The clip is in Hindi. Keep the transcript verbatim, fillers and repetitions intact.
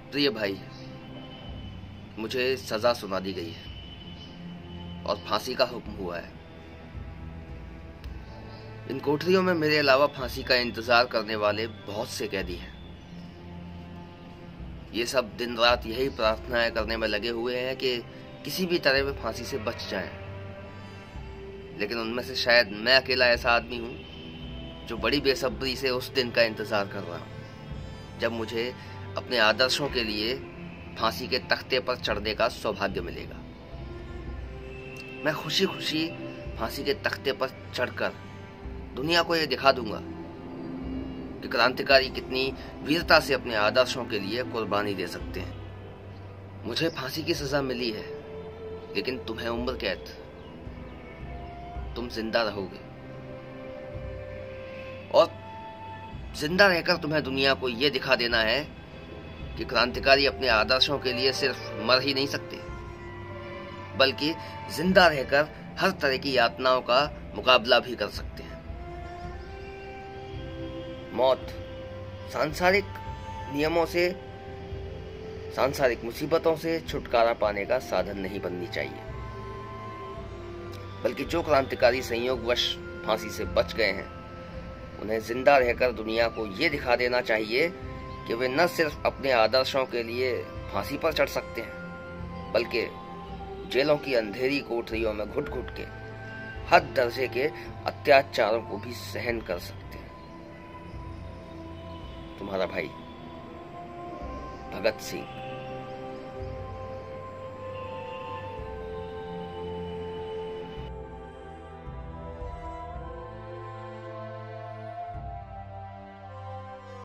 प्रिय भाई, मुझे सज़ा सुना दी गई है और फांसी का हुक्म हुआ है। इन कोठरियों में मेरे अलावा फांसी का इंतजार करने वाले बहुत से कैदी हैं। ये सब दिन रात यही प्रार्थनाएं करने में लगे हुए हैं कि किसी भी तरह वे फांसी से बच जाएं। लेकिन उनमें से शायद मैं अकेला ऐसा आदमी हूं जो बड़ी बेसब्री से उस दिन का इंतजार कर रहा हूं जब मुझे अपने आदर्शों के लिए फांसी के तख्ते पर चढ़ने का सौभाग्य मिलेगा। मैं खुशी खुशी फांसी के तख्ते पर चढ़कर दुनिया को यह दिखा दूंगा कि क्रांतिकारी कितनी वीरता से अपने आदर्शों के लिए कुर्बानी दे सकते हैं। मुझे फांसी की सजा मिली है, लेकिन तुम्हें उम्र कैद। तुम जिंदा रहोगे और जिंदा रहकर तुम्हें दुनिया को यह दिखा देना है कि क्रांतिकारी अपने आदर्शों के लिए सिर्फ मर ही नहीं सकते, बल्कि जिंदा रहकर हर तरह की यातनाओं का मुकाबला भी कर सकते हैं। मौत सांसारिक नियमों से, सांसारिक मुसीबतों से छुटकारा पाने का साधन नहीं बननी चाहिए, बल्कि जो क्रांतिकारी संयोगवश फांसी से बच गए हैं उन्हें जिंदा रहकर दुनिया को ये दिखा देना चाहिए कि वे न सिर्फ अपने आदर्शों के लिए फांसी पर चढ़ सकते हैं, बल्कि जेलों की अंधेरी कोठरियों में घुट घुट के हद दर्जे के अत्याचारों को भी सहन कर सकते हैं। तुम्हारा भाई भगत सिंह।